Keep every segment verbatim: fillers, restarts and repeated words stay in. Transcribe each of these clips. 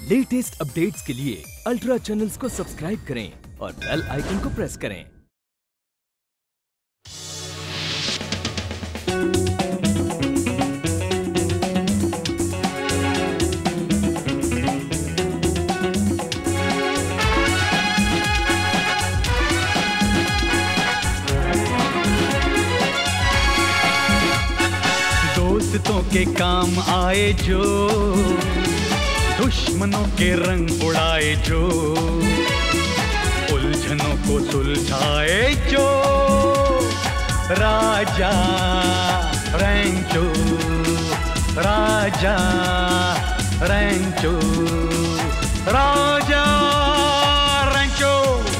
Latest updates के लिए ultra channels को सब्सक्राइब करें और बेल आइकन को प्रेस करें। दोस्तों के काम आए जो, दुश्मनों के रंग उड़ाए जो, उलझनों को सुलझाए जो, राजा रैंचो, राजा रैंचो, राजा रैंचो।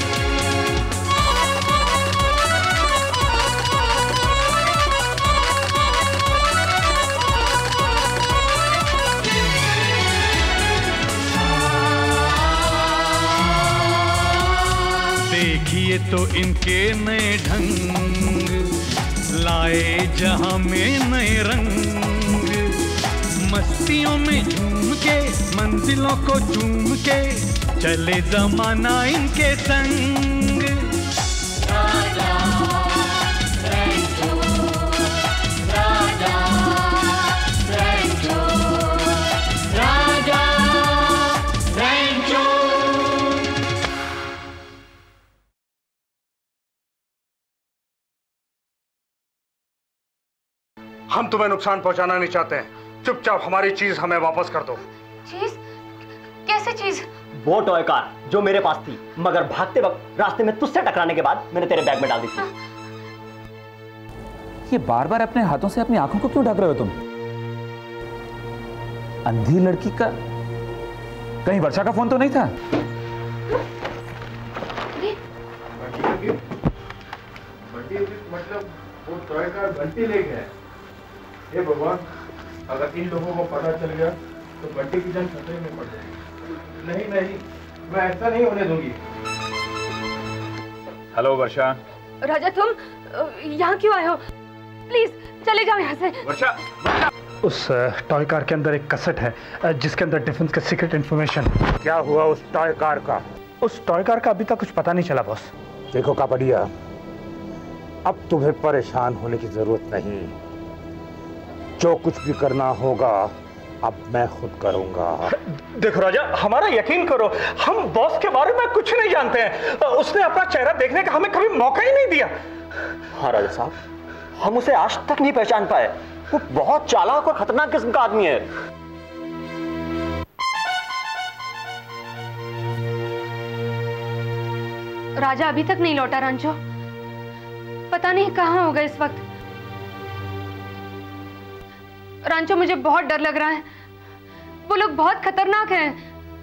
देखिए तो इनके नए ढंग, लाए जहां में नए रंग, मस्तियों में झूम के, मंजिलों को चूम के, चले जमाना इनके संग। राजा रैंचो, राजा रैंचो, राजा रैंचो। हम तुम्हें नुकसान पहुंचाना नहीं चाहते हैं, चुपचाप हमारी चीज हमें वापस कर दो। चीज? कैसे चीज? वो टॉय कार जो मेरे पास थी, मगर भागते वक्त रास्ते में तुझसे टकराने के बाद मैंने तेरे बैग में डाल दी थी। ये बार बार अपने हाथों से अपनी आंखों को क्यों ढक रहे हो तुम? अंधी लड़की का कहीं वर्षा का फोन तो नहीं था? मतलब वो टॉय कार बंटी ले गया। हे भगवान, अगर इन लोगों को पता चल गया तो बंटी की जान खतरे में पड़ जाएगी। नहीं नहीं, मैं ऐसा नहीं होने दूंगी। हेलो वर्षा। राजा, तुम यहाँ क्यों आए हो? प्लीज चले जाओ यहाँ से। वर्षा, उस टॉय कार के अंदर एक कैसेट है जिसके अंदर डिफेंस का सीक्रेट इंफॉर्मेशन। क्या हुआ उस टॉय कार का? उस टॉय कार का अभी तक कुछ पता नहीं चला बॉस। देखो कापड़िया, अब तुम्हें परेशान होने की जरूरत नहीं। जो कुछ भी करना होगा अब मैं खुद करूंगा। देखो राजा, हमारा यकीन करो, हम बॉस के बारे में कुछ नहीं जानते हैं। उसने अपना चेहरा देखने का हमें कभी मौका ही नहीं दिया। हाँ राजा साहब, हम उसे आज तक नहीं पहचान पाए। वो बहुत चालाक और खतरनाक किस्म का आदमी है। राजा अभी तक नहीं लौटा रांचो, पता नहीं कहाँ होगा इस वक्त। रांचो, मुझे बहुत डर लग रहा है, वो लोग बहुत खतरनाक हैं।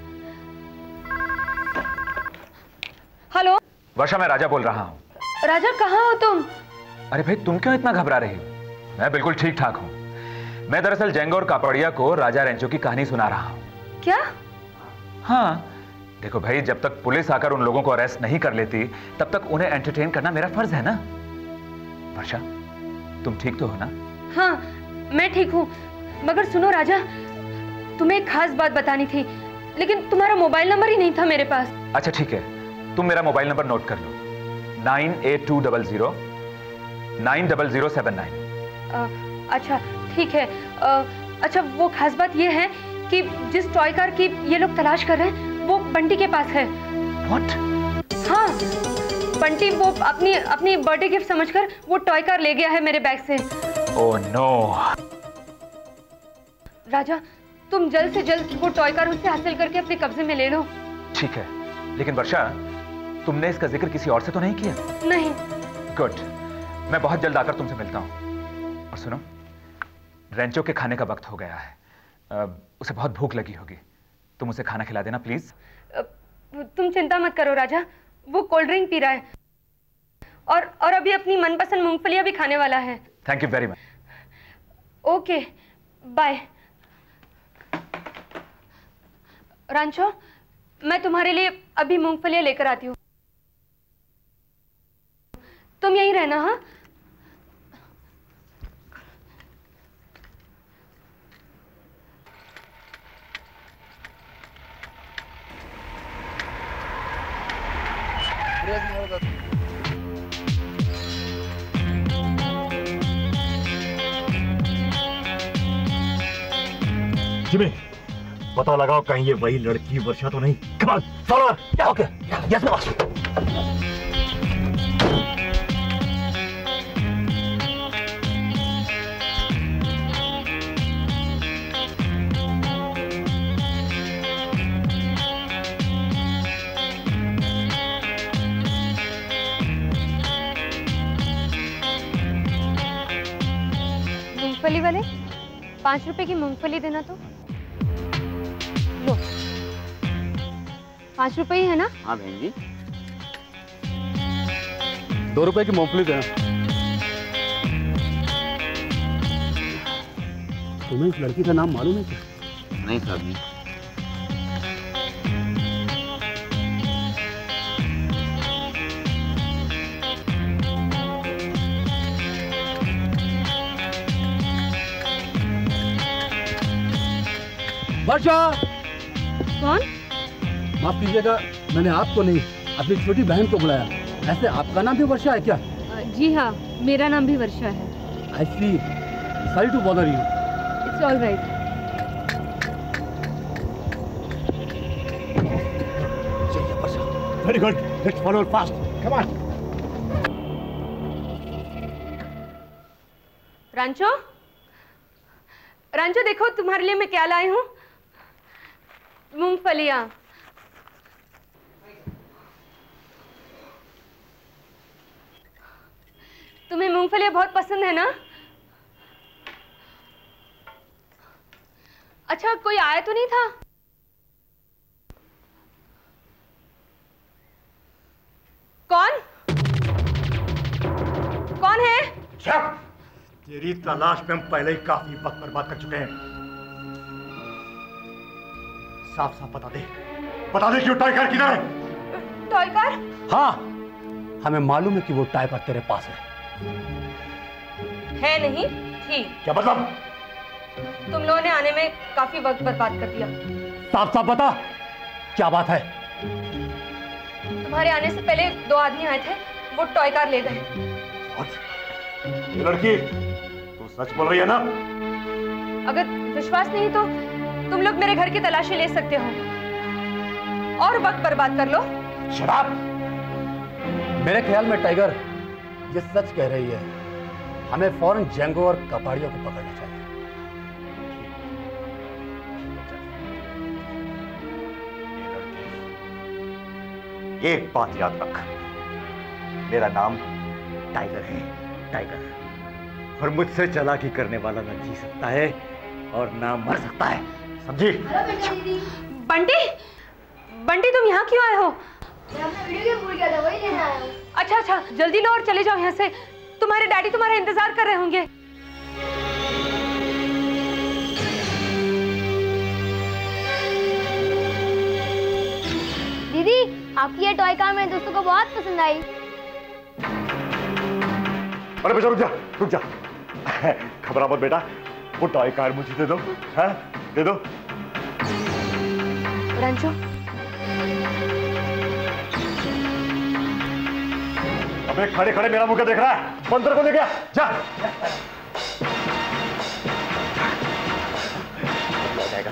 हेलो वर्षा, मैं राजा बोल रहा हूँ। राजा, कहाँ हो तुम? अरे भाई, तुम क्यों इतना घबरा रही हो? मैं बिल्कुल ठीक ठाक हूँ। मैं दरअसल जेंगो और कापड़िया को राजा रेंचो की कहानी सुना रहा हूँ। क्या? हाँ, देखो भाई, जब तक पुलिस आकर उन लोगों को अरेस्ट नहीं कर लेती तब तक उन्हें एंटरटेन करना मेरा फर्ज है ना। वर्षा, तुम ठीक तो हो ना? हाँ, मैं ठीक हूँ, मगर सुनो राजा, तुम्हें एक खास बात बतानी थी, लेकिन तुम्हारा मोबाइल नंबर ही नहीं था मेरे पास। अच्छा ठीक है, तुम मेरा मोबाइल नंबर नोट कर लो, nine eight two double zero nine double zero seven nine. अच्छा ठीक है। आ, अच्छा, वो खास बात ये है कि जिस टॉय कार की ये लोग तलाश कर रहे हैं वो बंटी के पास है। What? हाँ, बंटी वो अपनी अपनी बर्थडे गिफ्ट समझकर वो टॉय कार ले गया है मेरे बैग से। Oh no. राजा, तुम जल्द से जल्द वो टॉय कार उससे हासिल करके अपने कब्जे में ले लो। ठीक है, लेकिन वर्षा, तुमने इसका जिक्र किसी और से तो नहीं किया? नहीं। गुड, मैं बहुत जल्द आकर तुमसे मिलता हूँ। और सुनो, रेंचो के खाने का वक्त हो गया है। आ, उसे बहुत भूख लगी होगी, तुम उसे खाना खिला देना प्लीज। तुम चिंता मत करो राजा, वो कोल्ड ड्रिंक पी रहा है और और अभी अपनी मनपसंद मूंगफलियां भी खाने वाला है। Thank you very much. Okay, bye. Rancho, मैं तुम्हारे लिए अभी मूंगफलियां लेकर आती हूँ, तुम यहीं रहना। हाँ, जिमी, पता लगाओ कहीं ये वही लड़की वर्षा तो नहीं। Come on, follow. Okay, yes boss. मूंगफली वाले, पांच रुपए की मूंगफली देना तो। लो, पांच रुपए ही है ना? हाँ बहन जी। दो रुपए की मूंगफली देना। तुम्हें इस लड़की का नाम मालूम है क्या? नहीं साहब जी। वर्षा! कौन? माफ कीजिएगा, मैंने आपको नहीं अपनी छोटी बहन को बुलाया। ऐसे आपका नाम भी वर्षा है क्या? जी हाँ, मेरा नाम भी वर्षा है। I see, sorry to bother you. It's all right. चलिए Varsha, very good, let's follow fast, come on. Rancho, Rancho देखो तुम्हारे लिए मैं क्या लाई हूँ। मूंगफलियाँ। तुम्हें मूंगफलियाँ बहुत पसंद है ना? अच्छा, कोई आया तो नहीं था? कौन? कौन है? चुप! तेरी तलाश में हम पहले ही काफी वक्त बर्बाद कर चुके हैं। साफ साफ बता दे, बता दे क्यों टॉय कार किधर है? Toy car? हाँ, हमें मालूम है कि वो टॉय कार तेरे पास है। है नहीं थी। क्या मतलब? तुम लोगों ने आने में काफी वक्त बर्बाद कर दिया। साफ साफ बता, क्या बात है? तुम्हारे आने से पहले दो आदमी आए थे, वो टॉय कार ले गए। ये लड़की, तू सच बोल रही है ना? अगर विश्वास नहीं तो तुम लोग मेरे घर की तलाशी ले सकते हो और वक्त बर्बाद कर लो। शराब! मेरे ख्याल में टाइगर ये सच कह रही है। हमें फौरन जेंगो और कपाड़ियों को पकड़ना चाहिए। एक बात याद रख, मेरा नाम टाइगर है, टाइगर। और मुझसे चालाकी करने वाला ना जी सकता है और ना मर सकता है, समझी? बंटी, बंटी तुम यहाँ क्यों आए हो? मैं अपना वीडियो गेम भूल गया था, वही लेने आया हूँ। अच्छा अच्छा, जल्दी लो और चले जाओ यहाँ से। तुम्हारे डैडी तुम्हारा इंतजार कर रहे होंगे। दीदी, आपकी ये टॉय कार मेरे दोस्तों को बहुत पसंद आई। अरे बेटा रुक जा, रुक जा। घबरा मत बेटा, वो टॉय कार मुझे दे दो, हाँ? दे दो। रंजू, अबे खड़े खड़े मेरा मुंह देख रहा है? मंत्र को ले गया, जा। हो जाएगा।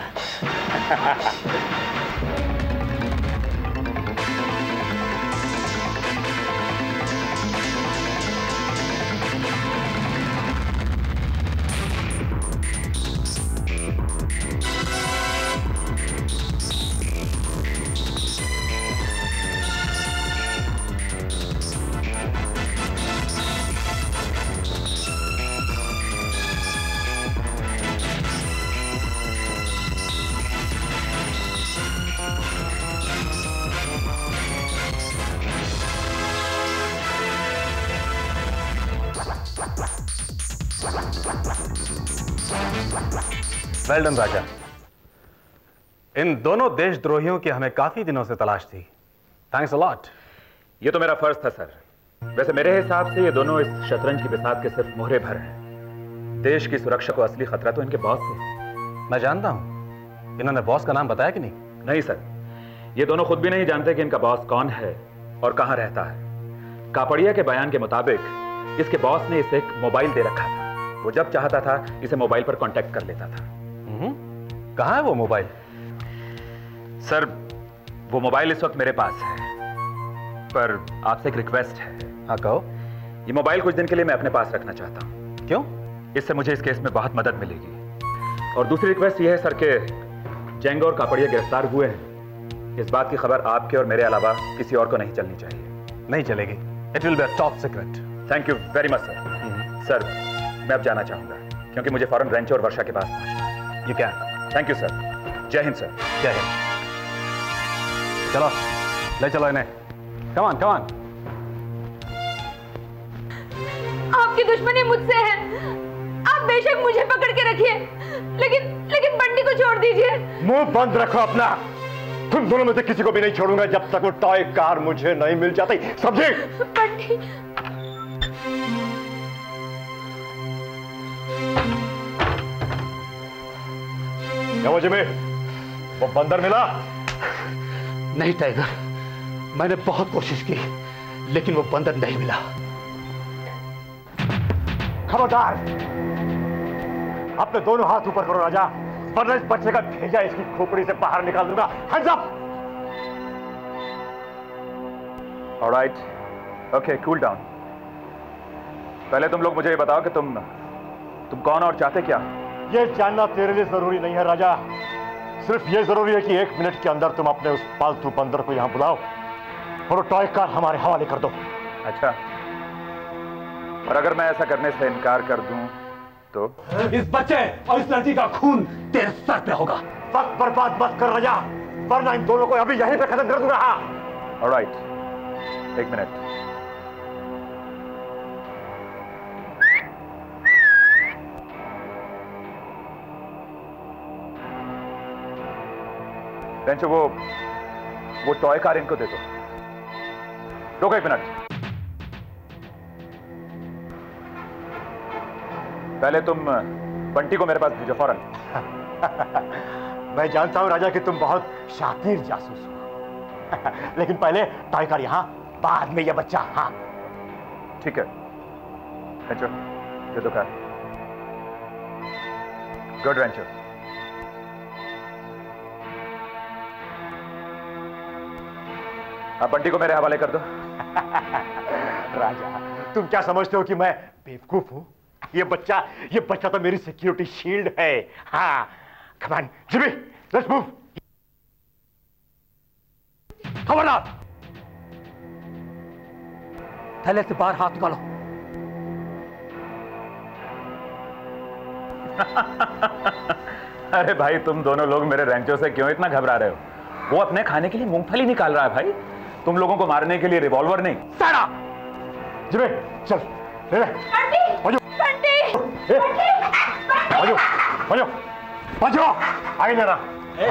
वेल डन राजा। इन दोनों देशद्रोहियों की हमें काफी दिनों से तलाश थी। Thanks a lot. ये तो मेरा फर्ज था सर। वैसे मेरे हिसाब से ये दोनों इस शतरंज की बिसात के सिर्फ मोहरे भर हैं। देश की सुरक्षा को असली खतरा तो इनके बॉस थे। मैं जानता हूं। इन्होंने बॉस का नाम बताया कि नहीं? नहीं सर, ये दोनों खुद भी नहीं जानते कि इनका बॉस कौन है और कहां रहता है। कापड़िया के बयान के मुताबिक इसके बॉस ने इसे एक मोबाइल दे रखा था। वो जब चाहता था इसे मोबाइल पर कांटेक्ट कर लेता था। कहां है वो मोबाइल? सर, वो मोबाइल इस वक्त मेरे पास है, पर आपसे एक रिक्वेस्ट है। हाँ कहो। ये मोबाइल कुछ दिन के लिए मैं अपने पास रखना चाहता हूं। क्यों? इससे मुझे इस केस में बहुत मदद मिलेगी। और दूसरी रिक्वेस्ट ये है सर कि जेंगो और कापड़िया गिरफ्तार हुए हैं, इस बात की खबर आपके और मेरे अलावा किसी और को नहीं चलनी चाहिए। नहीं चलेगी। It will be a top secret. Thank you very much sir. Sir, मैं अब जाना चाहूंगा क्योंकि मुझे फौरन रेंचो और वर्षा के पास पहुंचना है। You can. Thank you sir. जय हिंद सर। जय हिंद। चलो ले चलो इन्हें। Come on come on. आपकी दुश्मनी मुझसे है। आप बेशक मुझे पकड़ के रखिए, लेकिन लेकिन बंटी को छोड़ दीजिए। मुंह बंद रखो अपना। तुम दोनों में से किसी को भी नहीं छोड़ूंगा जब तक वो टॉय कार मुझे नहीं मिल जाती। समझे? बंटी। क्या वो जिमी? वो बंदर मिला? नहीं टाइगर, मैंने बहुत कोशिश की लेकिन वो बंदर नहीं मिला। खबरदार, अपने दोनों हाथ ऊपर करो राजा, वरना इस बच्चे का भेजा इसकी खोपड़ी से बाहर निकाल दूंगा। Hands up. Alright, okay, cool down. पहले तुम लोग मुझे ये बताओ कि तुम तुम कौन और चाहते क्या? ये जानना तेरे लिए जरूरी नहीं है राजा। सिर्फ ये जरूरी है कि एक मिनट के अंदर तुम अपने उस पालतू बंदर को यहां बुलाओ और वो टॉय कार हमारे हवाले कर दो। अच्छा, और अगर मैं ऐसा करने से इनकार कर दूं तो? इस बच्चे और इस लड़की का खून तेरे सर पे होगा। वक्त बर्बाद मत कर राजा, वरना इन दोनों को अभी यहीं पे खत्म कर दूंगा। ऑलराइट, एक मिनट। रेंचो, वो वो टॉय कार इनको दे दो। रुको एक मिनट, पहले तुम बंटी को मेरे पास भेजो फौरन। मैं जानता हूं राजा कि तुम बहुत शातिर जासूस हो, लेकिन पहले टॉय कार यहां, बाद में यह बच्चा। हाँ ठीक है। रेंचो, दे दो कार। गुड रेंचो। आप बंटी को मेरे हवाले कर दो। राजा, तुम क्या समझते हो कि मैं बेवकूफ हूं? ये बच्चा ये बच्चा तो मेरी सिक्योरिटी शील्ड है। हाँ, come on Jimmy, let's move. खबरदार, थैले से बाहर हाथ निकालो। अरे भाई, तुम दोनों लोग मेरे रेंचो से क्यों इतना घबरा रहे हो? वो अपने खाने के लिए मूंगफली निकाल रहा है भाई, तुम लोगों को मारने के लिए रिवॉल्वर नहीं। सारा जिमी, चल ले ले। बंटी, बंटी, बाजू, बाजू, बाजू, आगे ले रहा।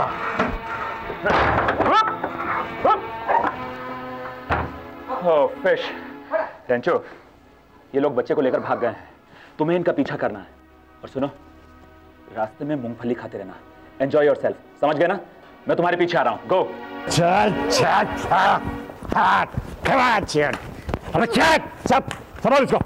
ओह फिश। रेंचो, ये लोग बच्चे को लेकर भाग गए हैं, तुम्हें इनका पीछा करना है। और सुनो, रास्ते में मूंगफली खाते रहना। एंजॉय योरसेल्फ, समझ गए ना? मैं तुम्हारे पीछे आ रहा हूं। गो। चल चल चल, हाथ खड़ा चल। अबे चल, सब संभाल इसको।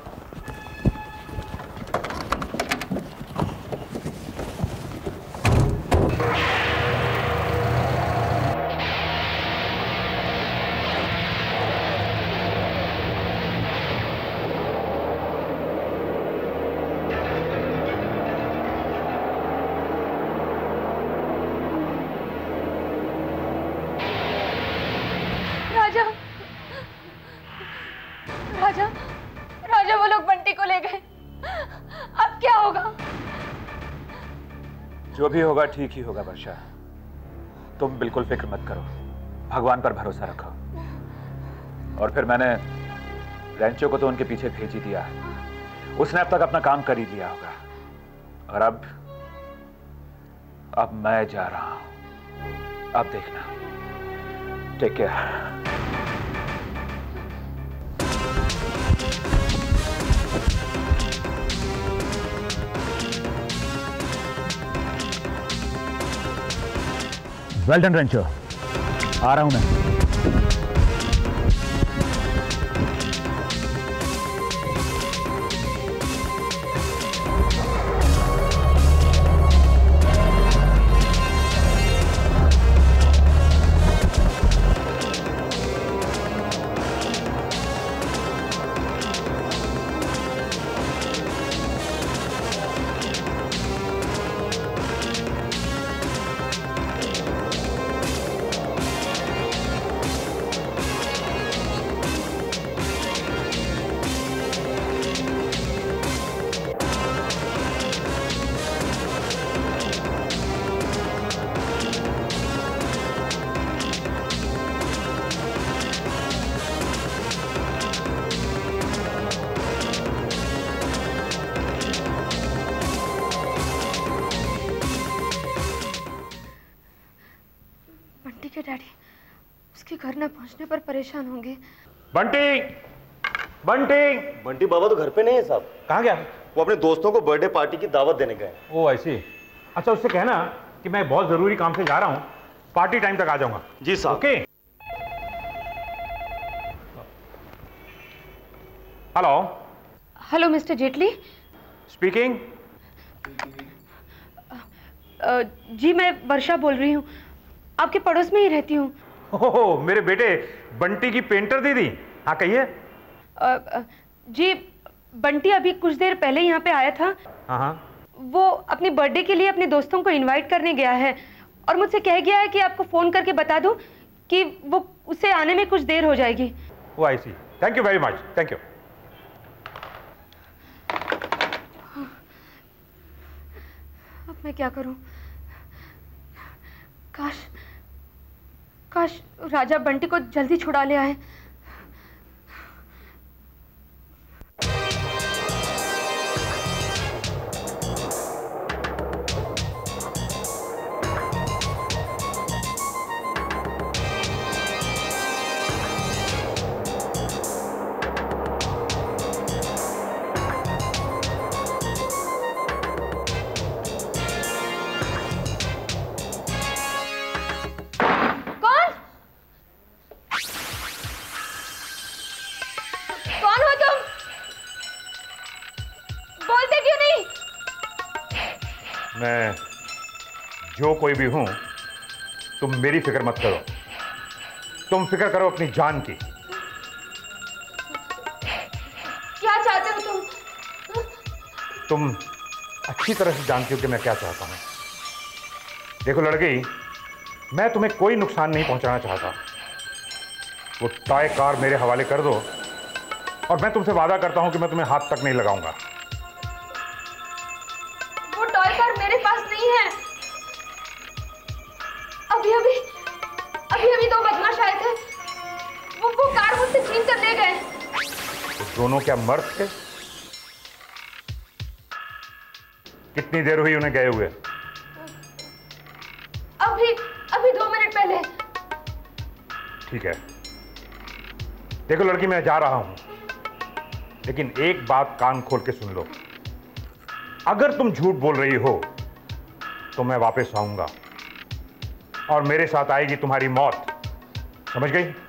राजा, राजा, राजा, वो लोग बंटी को ले गए। अब क्या होगा? जो भी होगा ठीक ही होगा वर्षा, तुम बिल्कुल फिक्र मत करो, भगवान पर भरोसा रखो। और फिर मैंने रेंचो को तो उनके पीछे भेज ही दिया, उसने अब तक अपना काम कर ही लिया होगा। और अब अब मैं जा रहा हूं, अब देखना। Take care. Well done Rancho, आ रहा हूं मैं। डैडी उसके घर न पहुंचने पर परेशान होंगे। बंटी, बंटी, बंटी बाबा तो घर पे नहीं है साहब। कहाँ गया? वो अपने दोस्तों को बर्थडे पार्टी की दावत देने गए। ओ ऐसी। अच्छा उससे कहना कि मैं बहुत जरूरी काम से जा रहा हूँ, पार्टी टाइम तक आ जाऊंगा। जी साहब। Okay. Hello. Hello mister Jaitley. Speaking. जी मैं वर्षा बोल रही हूँ, आपके पड़ोस में ही रहती हूँ। ओह मेरे बेटे बंटी की पेंटर दीदी। हाँ कहिए। जी बंटी अभी कुछ देर पहले यहाँ पे आया था। हाँ हाँ। वो अपनी बर्थडे के लिए अपने दोस्तों को इनवाइट करने गया है और मुझसे कह गया है कि आपको फोन करके बता दूं कि वो उसे आने में कुछ देर हो जाएगी। Oh I see. Thank you very much. Thank you. अब मैं क्या करूं? काश काश राजा बंटी को जल्दी छुड़ा ले आए। मैं जो कोई भी हूं, तुम मेरी फिक्र मत करो, तुम फिक्र करो अपनी जान की। क्या चाहते हो तुम? तुम अच्छी तरह से जानती हो कि मैं क्या चाहता हूं। देखो लड़की, मैं तुम्हें कोई नुकसान नहीं पहुंचाना चाहता। वो टॉय कार मेरे हवाले कर दो और मैं तुमसे वादा करता हूं कि मैं तुम्हें हाथ तक नहीं लगाऊंगा। वो टॉय कार मेरे पास नहीं है। अभी अभी अभी अभी दो बदमाश आए थे, वो वो कार मुझसे छीन कर ले गए। तो दोनों क्या मर्द थे? कितनी देर हुई उन्हें गए हुए? अभी अभी दो मिनट पहले। ठीक है, देखो लड़की, मैं जा रहा हूं, लेकिन एक बात कान खोल के सुन लो। अगर तुम झूठ बोल रही हो तो मैं वापस आऊंगा और मेरे साथ आएगी तुम्हारी मौत। समझ गई?